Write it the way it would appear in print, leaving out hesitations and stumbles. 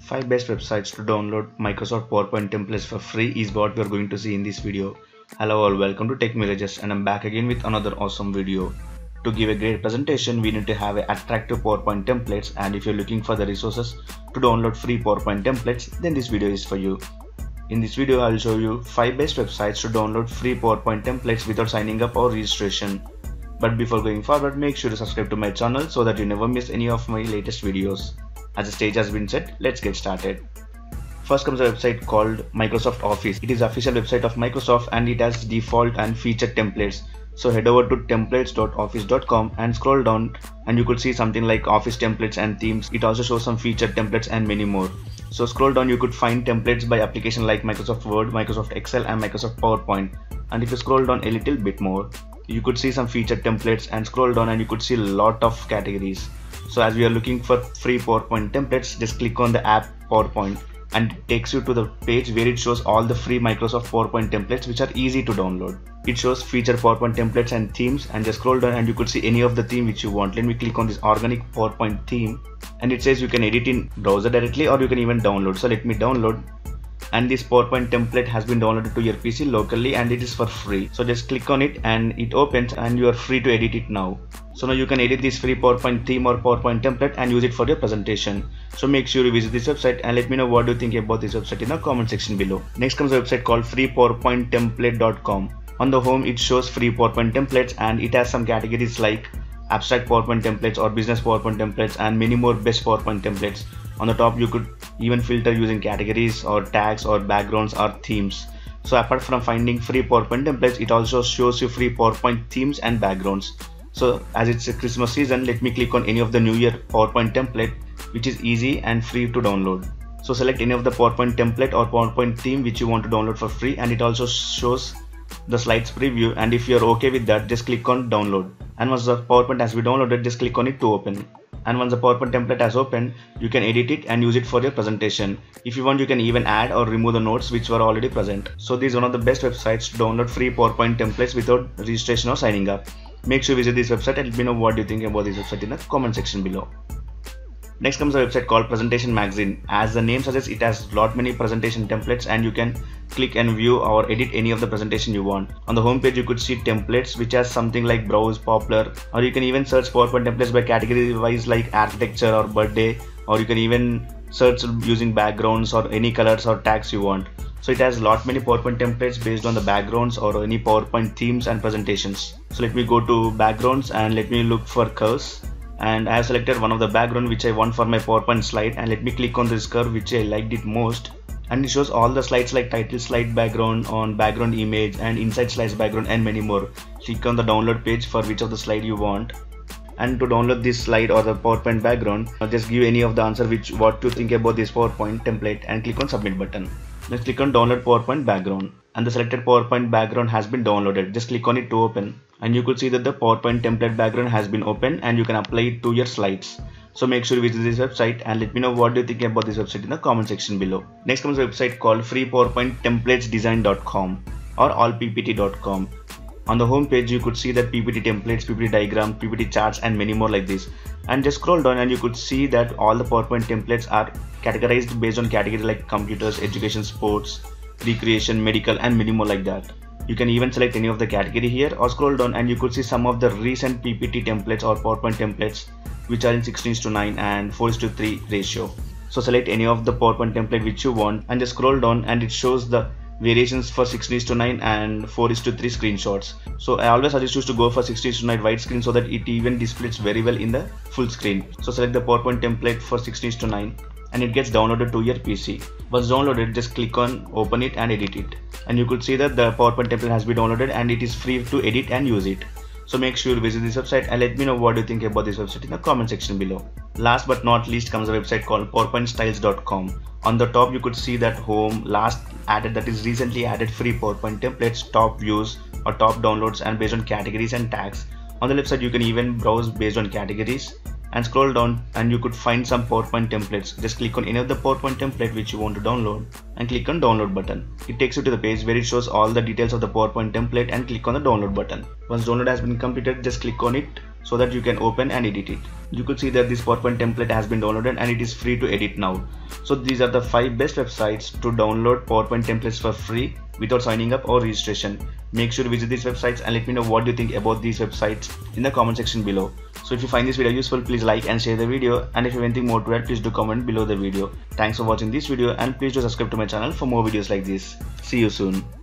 5 best websites to download Microsoft PowerPoint templates for free is what we are going to see in this video. Hello all, welcome to Tech Mirages, and I'm back again with another awesome video. To give a great presentation, we need to have attractive PowerPoint templates, and if you're looking for the resources to download free PowerPoint templates, then this video is for you. In this video, I'll show you 5 best websites to download free PowerPoint templates without signing up or registration. But before going forward, make sure to subscribe to my channel so that you never miss any of my latest videos. As the stage has been set, let's get started. First comes a website called Microsoft Office. It is the official website of Microsoft and it has default and featured templates. So head over to templates.office.com and scroll down and you could see something like Office templates and themes. It also shows some featured templates and many more. So scroll down, you could find templates by application like Microsoft Word, Microsoft Excel and Microsoft PowerPoint. And if you scroll down a little bit more, you could see some featured templates, and scroll down and you could see a lot of categories. So as we are looking for free PowerPoint templates, just click on the app PowerPoint and it takes you to the page where it shows all the free Microsoft PowerPoint templates which are easy to download. It shows feature PowerPoint templates and themes, and just scroll down and you could see any of the theme which you want. Let me click on this organic PowerPoint theme and it says you can edit in browser directly or you can even download. So let me download, and this PowerPoint template has been downloaded to your PC locally and it is for free. So just click on it and it opens and you are free to edit it now. So now you can edit this free PowerPoint theme or PowerPoint template and use it for your presentation. So make sure you visit this website and let me know what you think about this website in the comment section below. Next comes a website called freepowerpointtemplate.com. On the home it shows free PowerPoint templates and it has some categories like abstract PowerPoint templates or business PowerPoint templates and many more best PowerPoint templates. On the top you could even filter using categories or tags or backgrounds or themes. So apart from finding free PowerPoint templates, it also shows you free PowerPoint themes and backgrounds. So as it's a Christmas season, let me click on any of the New Year PowerPoint template which is easy and free to download. So select any of the PowerPoint template or PowerPoint theme which you want to download for free, and it also shows the slides preview, and if you're okay with that, just click on download. And once the PowerPoint has been downloaded, just click on it to open. And once the PowerPoint template has opened, you can edit it and use it for your presentation. If you want, you can even add or remove the notes which were already present. So this is one of the best websites to download free PowerPoint templates without registration or signing up. Make sure you visit this website and let me know what you think about this website in the comment section below. Next comes a website called Presentation Magazine. As the name suggests, it has lot many presentation templates and you can click and view or edit any of the presentation you want. On the home page you could see templates which has something like browse, popular, or you can even search PowerPoint templates by category wise like architecture or birthday, or you can even search using backgrounds or any colors or tags you want. So it has lot many PowerPoint templates based on the backgrounds or any PowerPoint themes and presentations. So let me go to backgrounds and let me look for curves. And I have selected one of the background which I want for my PowerPoint slide, and let me click on this curve which I liked it most, and it shows all the slides like title slide background, on background image and inside slides background and many more. Click on the download page for which of the slide you want, and to download this slide or the PowerPoint background, just give any of the answer what you think about this PowerPoint template and click on submit button. Let's click on download PowerPoint background, and the selected PowerPoint background has been downloaded. Just click on it to open, and you could see that the PowerPoint template background has been opened and you can apply it to your slides. So make sure you visit this website and let me know what you think about this website in the comment section below. Next comes a website called freepowerpointtemplatesdesign.com or allppt.com. On the home page you could see that PPT templates, PPT diagram, PPT charts and many more like this. And just scroll down and you could see that all the PowerPoint templates are categorized based on category like computers, education, sports, recreation, medical and many more like that. You can even select any of the category here or scroll down and you could see some of the recent PPT templates or PowerPoint templates which are in 16:9 and 4:3 ratio. So select any of the PowerPoint template which you want and just scroll down and it shows the variations for 16:9 and 4:3 screenshots. So I always suggest you to go for 16:9 widescreen so that it even displays very well in the full screen. So select the PowerPoint template for 16:9 and it gets downloaded to your PC. Once downloaded, just click on open it and edit it. And you could see that the PowerPoint template has been downloaded and it is free to edit and use it. So make sure you visit this website and let me know what you think about this website in the comment section below. Last but not least comes a website called PowerPointStyles.com. On the top you could see that home, last added, that is recently added free PowerPoint templates, top views or top downloads and based on categories and tags. On the left side you can even browse based on categories and scroll down and you could find some PowerPoint templates. Just click on any of the PowerPoint template which you want to download and click on download button. It takes you to the page where it shows all the details of the PowerPoint template and click on the download button. Once download has been completed, just click on it so that you can open and edit it. You could see that this PowerPoint template has been downloaded and it is free to edit now. So these are the 5 best websites to download PowerPoint templates for free without signing up or registration. Make sure to visit these websites and let me know what you think about these websites in the comment section below. So if you find this video useful, please like and share the video, and if you have anything more to add, please do comment below the video. Thanks for watching this video, and please do subscribe to my channel for more videos like this. See you soon.